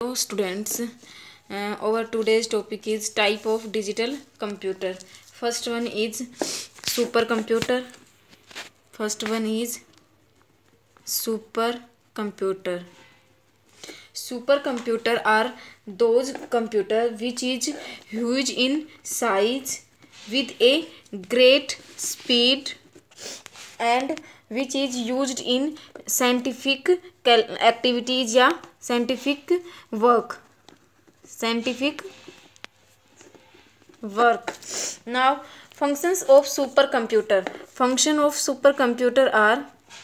Students, our today's topic is type of digital computer. First one is supercomputer. Supercomputer are those computer which is huge in size with a great speed and which is used in scientific activities या scientific work. Now, functions of supercomputer. Function of supercomputer are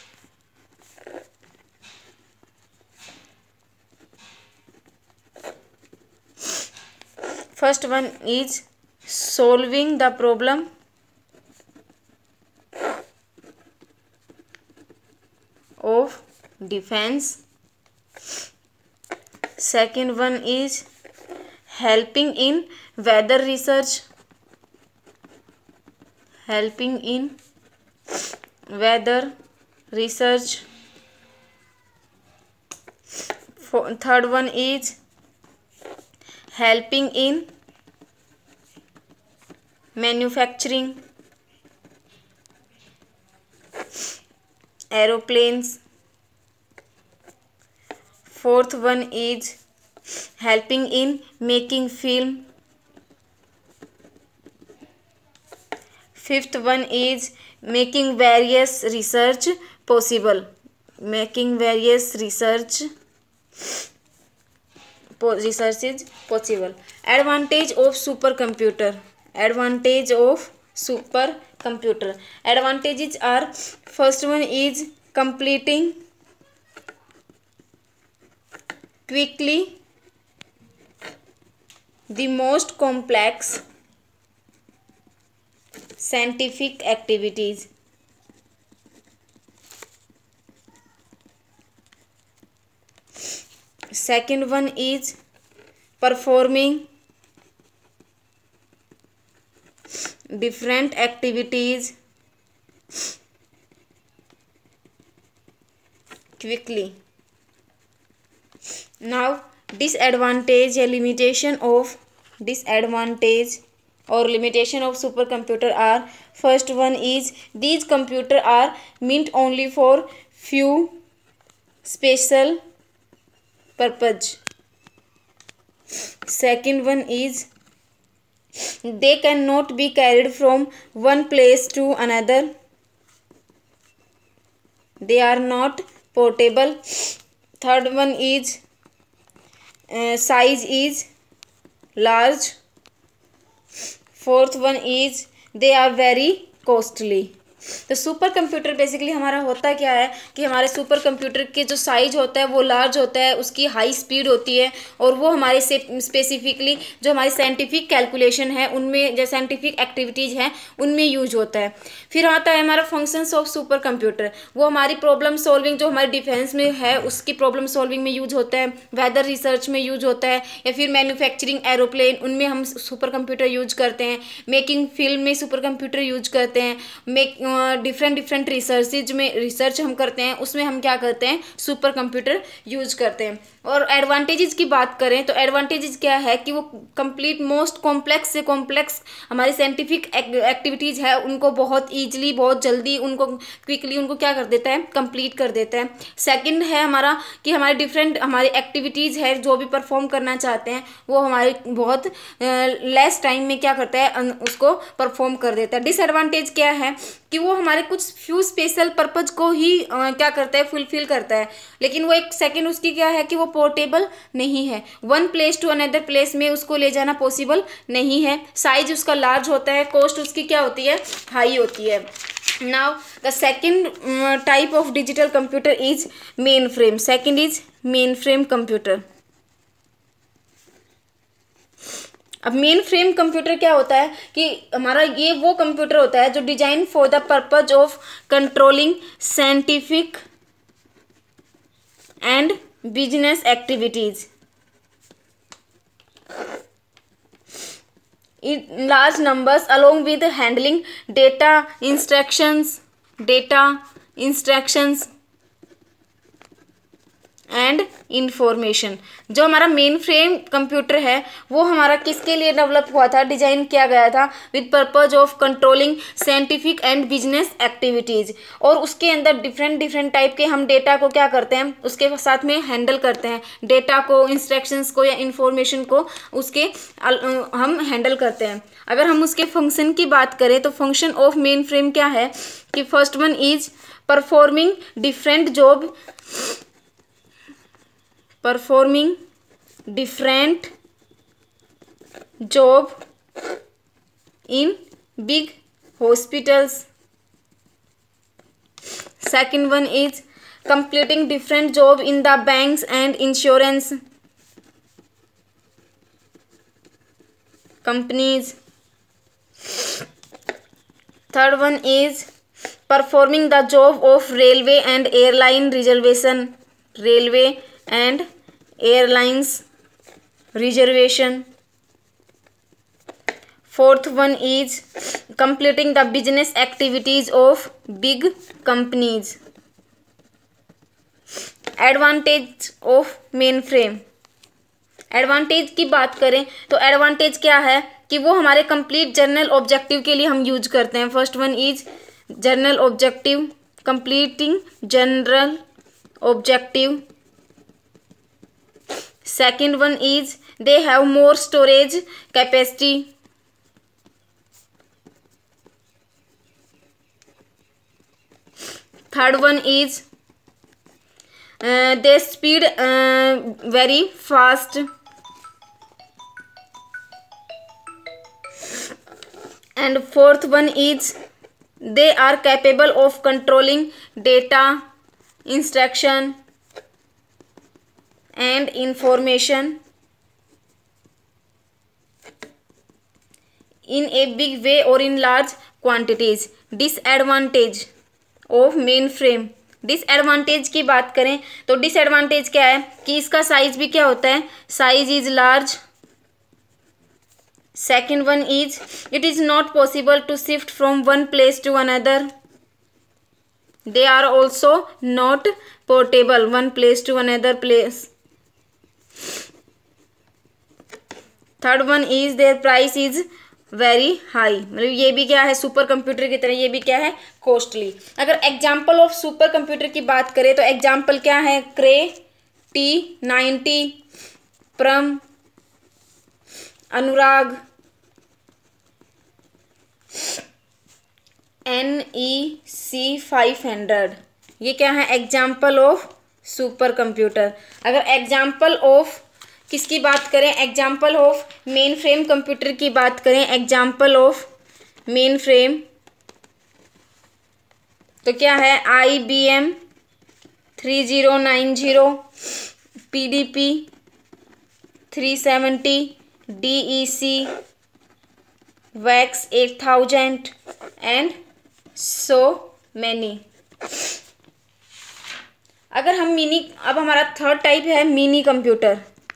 first one is solving the problem of defense. Second one is helping in weather research. Third one is helping in manufacturing aeroplanes. Fourth one is helping in making film. Fifth one is making various research possible. Research is possible. Advantage of supercomputer. Advantages are first one is completing quickly the most complex scientific activities. Second one is performing different activities quickly. Now, disadvantage or limitation of supercomputer are first one is these computers are meant only for few special purpose. Second one is they cannot be carried from one place to another. They are not portable. Third one is size is large. Fourth one is they are very costly. तो super computer basically हमारा होता क्या है कि हमारे super computer के जो size होता है वो लार्ज होता है, उसकी हाई स्पीड होती है और वो हमारे से स्पेसिफिकली जो हमारी साइंटिफिक कैलकुलेशन है उनमें, जो साइंटिफिक एक्टिविटीज़ हैं उनमें यूज होता है. फिर आता है हमारा फंक्शंस ऑफ सुपर कंप्यूटर. वो हमारी प्रॉब्लम सॉल्विंग जो हमारी डिफेंस में है उसकी प्रॉब्लम सॉल्विंग में यूज होता है, वेदर रिसर्च में यूज होता है, या फिर मैन्युफैक्चरिंग एरोप्लेन उनमें हम सुपर कंप्यूटर यूज करते हैं. मेकिंग फिल्म में सुपर कंप्यूटर यूज करते हैं. डिफरेंट रिसर्च हम करते हैं उसमें हम क्या करते हैं, सुपर कंप्यूटर यूज करते हैं. और एडवांटेजेस की बात करें तो एडवांटेजेस क्या है कि वो कंप्लीट मोस्ट कॉम्प्लेक्स से कॉम्प्लेक्स हमारी साइंटिफिक एक्टिविटीज़ है उनको बहुत ईजिली, बहुत जल्दी, उनको क्विकली उनको क्या कर देता है, कंप्लीट कर देता है. सेकंड है हमारा कि हमारी एक्टिविटीज़ है जो भी परफॉर्म करना चाहते हैं वो हमारे बहुत लेस टाइम में क्या करता है, उसको परफॉर्म कर देता है. डिसएडवांटेज क्या है कि वो हमारे कुछ फ्यू स्पेशल पर्पज को ही क्या करता है, फुलफिल करता है. लेकिन वो एक सेकंड उसकी क्या है कि वो पोर्टेबल नहीं है. One place to another place में उसको ले जाना पॉसिबल नहीं है. साइज उसका लार्ज होता है, कॉस्ट उसकी क्या होती है, हाई होती है. Now the second type of digital computer is main frame. Second is main frame computer. अब मेन फ्रेम कंप्यूटर क्या होता है कि हमारा ये वो कंप्यूटर होता है जो design for the purpose of controlling scientific and business activities in large numbers along with handling data instructions and information. जो हमारा मेन फ्रेम कंप्यूटर है वो हमारा किसके लिए डेवलप हुआ था, डिजाइन किया गया था with purpose of controlling scientific and business activities. और उसके अंदर डिफरेंट डिफरेंट टाइप के हम डेटा को क्या करते हैं, उसके साथ में हैंडल करते हैं, डेटा को, इंस्ट्रक्शंस को या इंफॉर्मेशन को उसके हम हैंडल करते हैं। अगर हम उसके फंक्शन की बात करें तो फंक्शन ऑफ मेन फ्रेम क्या है कि first one is performing different job, performing different job in big hospitals. Second one is completing different job in the banks and insurance companies. Third one is performing the job of railway and airline reservation, railway and airlines reservation. Fourth one is completing the business activities of big companies. Advantage of mainframe. Advantage की बात करें तो advantage क्या है कि वो हमारे complete journal objective के लिए हम यूज करते हैं। First one is general objective, completing general objective. Second one is they have more storage capacity. Third one is they speed very fast. And fourth one is they are capable of controlling data, instruction and information in a big way or in large quantities. Disadvantage of mainframe. Disadvantage की बात करें तो disadvantage क्या है कि इसका size भी क्या होता है, size is large. Second one is it is not possible to shift from one place to another. They are also not portable one place to another place. Third one is their price is very high, मतलब ये भी क्या है super computer की तरह, ये भी क्या है कॉस्टली। अगर एग्जाम्पल ऑफ सुपर कंप्यूटर की बात करें तो एग्जाम्पल क्या है, क्रे T90, प्रम, अनुराग, NEC500, ये क्या है एग्जाम्पल ऑफ सुपर कंप्यूटर। अगर एग्जाम्पल ऑफ किसकी बात करें, example of main frame computer की बात करें, एग्जाम्पल ऑफ मेन फ्रेम तो क्या है IBM 3090, PDP 370, DEC VAX 8000 and so many. अगर हम अब हमारा थर्ड टाइप है मिनी कंप्यूटर।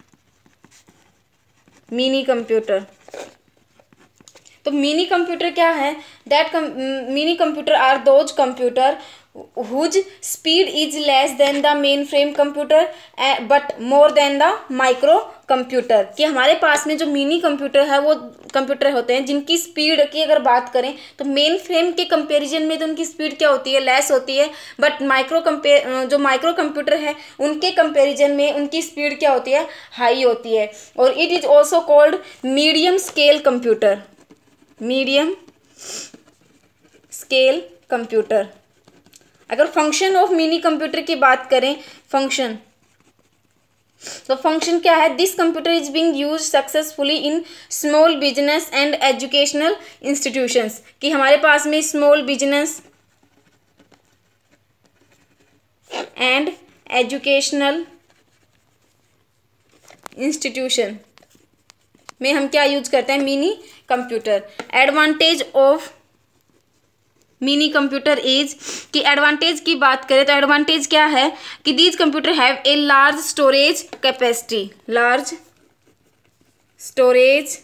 मिनी कंप्यूटर तो मिनी कंप्यूटर क्या है, that mini computer are those computers whose speed is less than the main frame computer but more than the micro computer. कि हमारे पास में जो मिनी कंप्यूटर है वो कंप्यूटर होते हैं जिनकी स्पीड की अगर बात करें तो मेन फ्रेम के कंपैरिजन में तो उनकी स्पीड क्या होती है, लेस होती है, बट जो माइक्रो कंप्यूटर है उनके कंपैरिजन में उनकी स्पीड क्या होती है, हाई होती है। और it is also called medium scale computer, medium scale computer. अगर फंक्शन ऑफ मिनी कंप्यूटर की बात करें, फंक्शन तो फंक्शन क्या है, this computer is being use successfully in small business and educational institutions. कि हमारे पास में small business and educational institution में हम क्या यूज करते हैं, mini computer. Advantage of mini computer is कि एडवांटेज की बात करें तो एडवांटेज क्या है कि these computer have a large storage capacity, large storage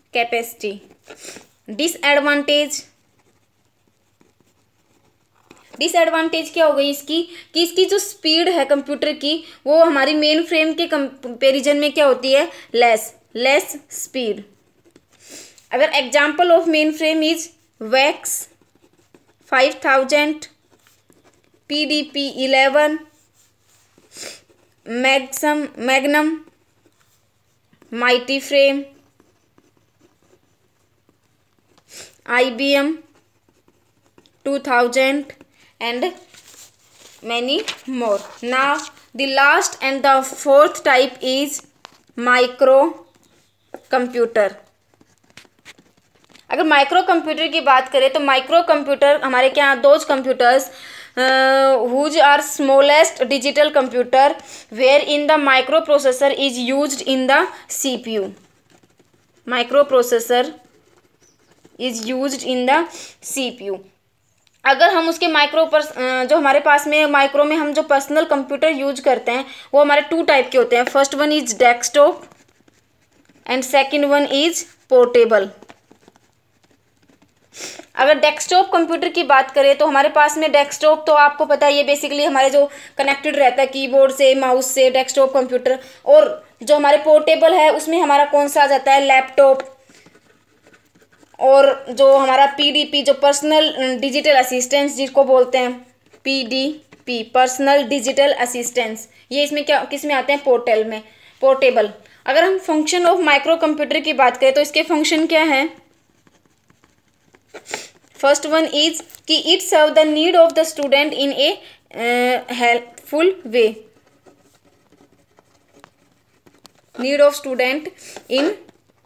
capacity. Disadvantage disadvantage क्या हो गई इसकी कि इसकी जो स्पीड है कंप्यूटर की वो हमारी मेन फ्रेम के कंपेरिजन में क्या होती है, लेस स्पीड। अगर example of main frame is VAX 5000, PDP 11, Magnum, mighty frame, IBM 2000 and many more. Now the last and the fourth type is micro computer. अगर माइक्रो कंप्यूटर की बात करें तो माइक्रो कंप्यूटर हमारे क्या, those computers whose are smallest digital computer wherein the microprocessor is used in the CPU. Microprocessor is used in the CPU. अगर हम उसके जो हमारे पास में माइक्रो में हम जो पर्सनल कंप्यूटर यूज करते हैं वो हमारे 2 टाइप के होते हैं। First one is desktop and second one is portable. अगर डेस्कटॉप कंप्यूटर की बात करें तो हमारे पास में डेस्कटॉप तो आपको पता है ये बेसिकली हमारे जो कनेक्टेड रहता है कीबोर्ड से, माउस से, डेस्कटॉप कंप्यूटर। और जो हमारे पोर्टेबल है उसमें हमारा कौन सा आ जाता है, लैपटॉप, और जो हमारा PDP जो पर्सनल डिजिटल असिस्टेंस जिसको बोलते हैं, PDP पर्सनल डिजिटल असिस्टेंस, ये इसमें क्या किस में आते हैं, पोर्टेबल। अगर हम फंक्शन ऑफ माइक्रो कंप्यूटर की बात करें तो इसके फंक्शन क्या है। फर्स्ट वन इज कि it serve the need of the student in a helpful way, need of student in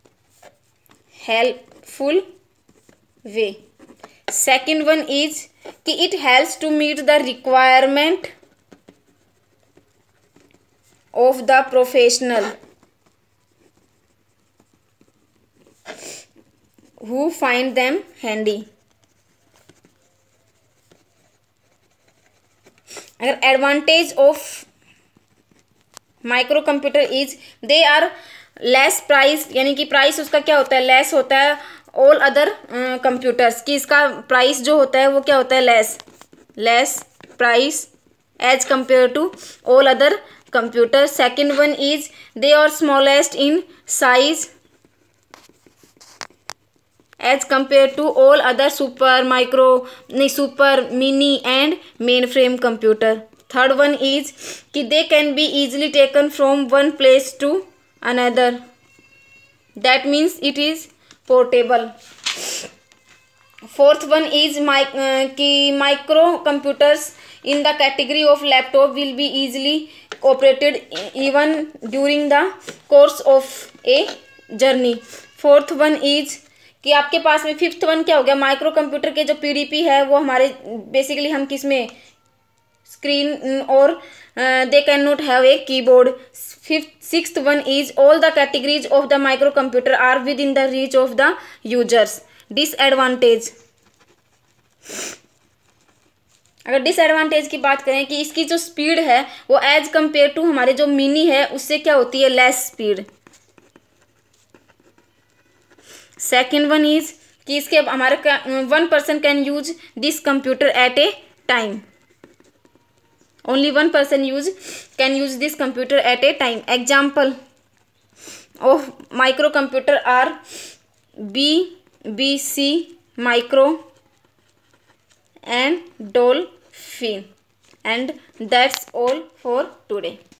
helpful way. Second one is कि it helps to meet the requirement of the professional who find them handy. अगर advantage of micro computer is they are less price, यानी कि price उसका क्या होता है, less होता है ऑल अदर कंप्यूटर्स की, इसका प्राइस जो होता है वो क्या होता है, less price as compare to all other computer. Second one is they are smallest in size as compare to all other super mini and main frame computer. Third one is कि they can be easily taken from one place to another, that means it is portable. Fourth one is कि micro computers in the category of laptop will be easily operated even during the course of A journey. Fourth one is कि आपके पास में fifth one क्या हो गया, micro computer के जो PDP है वो हमारे बेसिकली हम किस में, स्क्रीन, और they can not have a keyboard. Sixth one is all the categories of the micro computer are within the reach of the users. Disadvantage, अगर डिसएडवांटेज की बात करें कि इसकी जो स्पीड है वो एज कंपेयर टू हमारे जो मिनी है उससे क्या होती है, less speed. Second one is कि इसके हमारे 1 person can use this computer at a time, only 1 person can use this computer at a time. Example of micro computer are BBC micro and Dolphin, and that's all for today.